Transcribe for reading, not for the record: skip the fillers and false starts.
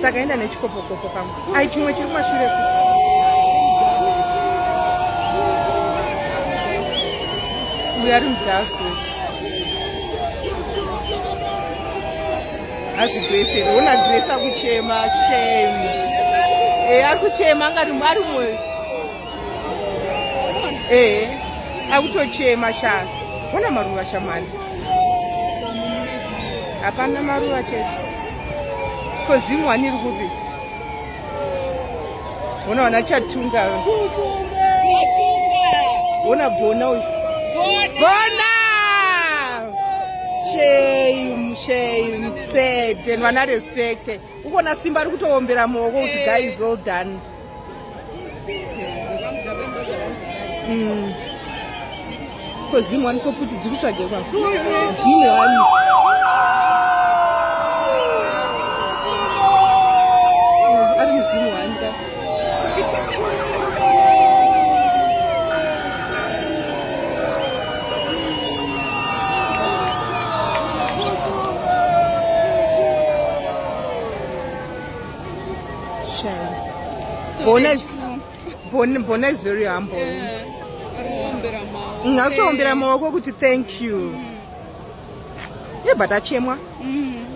saka enda nechikopokopo kangu. Ai chimwe chiri kumashure. We are in Dallas. As Grace, una Grace akuchema shame. Akuchema ngati mwari mwe. Akutochema sha. Una maruva shamani. Hapana maruva chete. Kozimu waniri kupi. Unaona chatunga. Una bona uyu. Bona! Shame, sad, and wana respect. Ukona simba ari kutoombera muoko kuti guy is all done. Kozimu wani kofuti dzikutsvage kwa. Zimu wani. Ari muzimu wani ka. Bona is very humble. Ngakuombera maoko kuti thank you. But achemwa.